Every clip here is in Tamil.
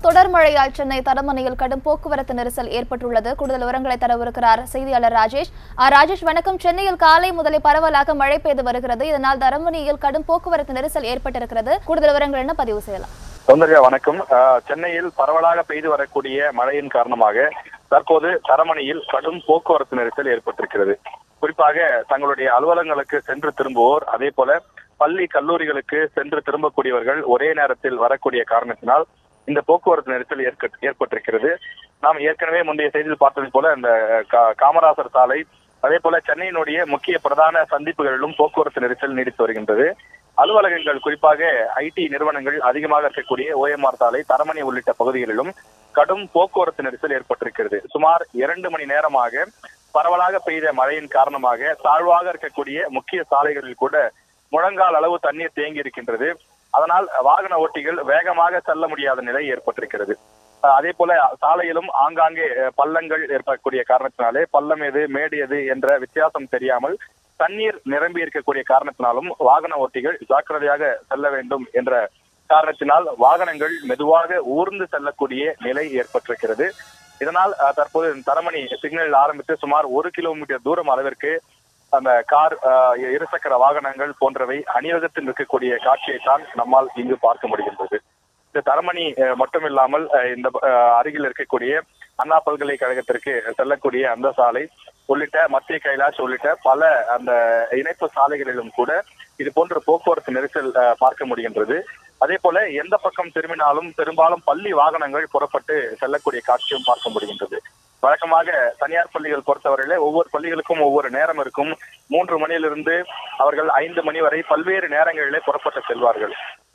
தொடர் மழையால் சென்னை தரமணையில் கடும் போக்குவரத்து நெரிசல் ஏற்பட்டுள்ளது. கூடுதல் விவரங்களை தரவிருக்கிறார் செய்தியாளர் ராஜேஷ். ராஜேஷ் வணக்கம். சென்னையில் காலை முதலே பரவலாக மழை பெய்து வருகிறது. இதனால் தரமணையில் கடும் போக்குவரத்து நெரிசல் ஏற்பட்டிருக்கிறது. கூடுதல் விவரங்கள் என்ன பதிவு செய்யலாம்? சௌந்தர்யா வணக்கம். சென்னையில் பரவலாக பெய்து வரக்கூடிய மழையின் காரணமாக தற்போது தரமணையில் கடும் போக்குவரத்து நெரிசல் ஏற்பட்டிருக்கிறது. குறிப்பாக தங்களுடைய அலுவலகங்களுக்கு சென்று திரும்புவோர், அதே போல பள்ளி கல்லூரிகளுக்கு சென்று திரும்பக்கூடியவர்கள் ஒரே நேரத்தில் வரக்கூடிய காரணத்தினால் இந்த போக்குவரத்து நெரிசல் ஏற்பட்டிருக்கிறது. நாம் ஏற்கனவே முந்தைய செய்தியில் பார்த்தது போல இந்த காமராசர் சாலை, அதே போல சென்னையினுடைய முக்கிய பிரதான சந்திப்புகளிலும் போக்குவரத்து நெரிசல் நீடித்து வருகின்றது. அலுவலகங்கள், குறிப்பாக ஐடி நிறுவனங்கள் அதிகமாக இருக்கக்கூடிய OMR சாலை, தரமணி உள்ளிட்ட பகுதிகளிலும் கடும் போக்குவரத்து நெரிசல் ஏற்பட்டிருக்கிறது. சுமார் 2 மணி நேரமாக பரவலாக பெய்த மழையின் காரணமாக தாழ்வாக இருக்கக்கூடிய முக்கிய சாலைகளில் கூட முழங்கால் அளவு தண்ணீர் தேங்கி இருக்கின்றது. அதனால் வாகன ஓட்டிகள் வேகமாக செல்ல முடியாத நிலை ஏற்பட்டிருக்கிறது. அதே போல சாலையிலும் ஆங்காங்கே பள்ளங்கள் ஏற்படக்கூடிய காரணத்தினாலே பள்ளம் எது மேடு எது என்ற வித்தியாசம் தெரியாமல் தண்ணீர் நிரம்பி இருக்கக்கூடிய காரணத்தினாலும் வாகன ஓட்டிகள் ஜாக்கிரதையாக செல்ல வேண்டும் என்ற காரணத்தினால் வாகனங்கள் மெதுவாக ஊர்ந்து செல்லக்கூடிய நிலை ஏற்பட்டிருக்கிறது. இதனால் தற்போது தரமணி சிக்னலில் ஆரம்பித்து சுமார் 1 கிலோமீட்டர் தூரம் அளவிற்கு அந்த கார், இருசக்கர வாகனங்கள் போன்றவை அணிவகுத்தில் இருக்கக்கூடிய காட்சியை தான் நம்மால் இங்கு பார்க்க முடிகின்றது. இந்த தரமணி மட்டுமில்லாமல் இந்த அருகில் இருக்கக்கூடிய அண்ணா பல்கலைக்கழகத்திற்கு செல்லக்கூடிய அந்த சாலை உள்ளிட்ட மத்திய கைலாஷ் உள்ளிட்ட பல அந்த இணைப்பு சாலைகளிலும் கூட இது போன்ற போக்குவரத்து நெரிசல் பார்க்க முடிகின்றது. அதே போல எந்த பக்கம் திரும்பினாலும் பெரும்பாலும் பள்ளி வாகனங்கள் புறப்பட்டு செல்லக்கூடிய காட்சியும் பார்க்க முடிகின்றது. வழக்கமாக தனியார் பள்ளிகள் பொறுத்தவரையிலே ஒவ்வொரு பள்ளிகளுக்கும் ஒவ்வொரு நேரம் இருக்கும். 3 மணியிலிருந்து அவர்கள் 5 மணி வரை பல்வேறு நேரங்களிலே புறப்பட்டு செல்வார்கள்.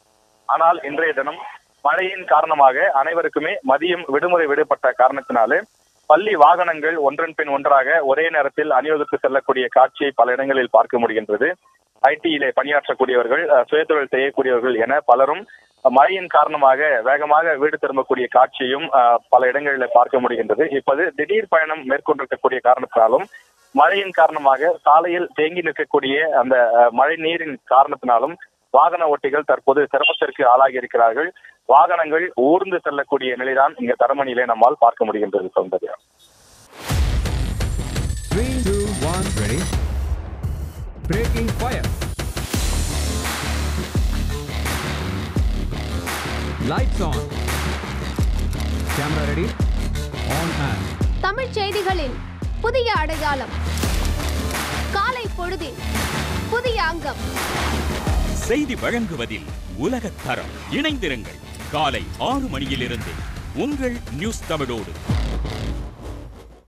ஆனால் இன்றைய தினம் மழையின் காரணமாக அனைவருக்குமே மதியம் விடுமுறை விடுபட்ட காரணத்தினாலே பள்ளி வாகனங்கள் ஒன்றன் பின் ஒன்றாக ஒரே நேரத்தில் அணிவகுத்து செல்லக்கூடிய காட்சியை பல இடங்களில் பார்க்க முடிகின்றது. ஐடியிலே பணியாற்றக்கூடியவர்கள், சுயதொழில் செய்யக்கூடியவர்கள் என பலரும் மழையின் காரணமாக வேகமாக வீடு திரும்பக்கூடிய காட்சியும் பல இடங்களில் பார்க்க முடிகின்றது. இப்போது திடீர் பயணம் மேற்கொண்டிருக்கக்கூடிய காரணத்தினாலும் மழையின் காரணமாக சாலையில் தேங்கி நிற்கக்கூடிய அந்த மழை நீரின் காரணத்தினாலும் வாகன ஓட்டிகள் தற்போது சிரமத்திற்கு ஆளாகி இருக்கிறார்கள். வாகனங்கள் ஊர்ந்து செல்லக்கூடிய நிலைதான் இங்க தரமணியிலே நம்மால் பார்க்க முடிகின்றது. Soundarya. 3, 2, 1, ready. Breaking fire. Lights on. Camera ready. On and. Tamil செய்திகளின் புதிய அடையாளம். காலை பொழுதில் புதிய அங்கம். செய்தி வழங்குவதில் உலகத் தரம். இணைந்திருங்கள். காலை 6 மணியிலிருந்து உங்கள் நியூஸ் தமிழோடு.